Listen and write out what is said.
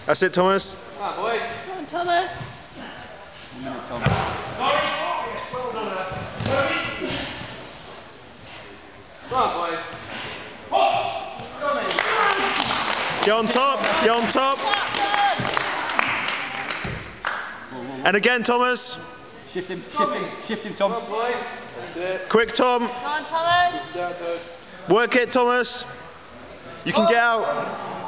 That's it, Thomas. Come on, boys. Come on, Thomas. Come on, boys. Get on top, get on top. And again, Thomas. Shift him, Tom. Come on, boys. That's it. Quick, Tom. Come on, Thomas. Work it, Thomas. You can get out.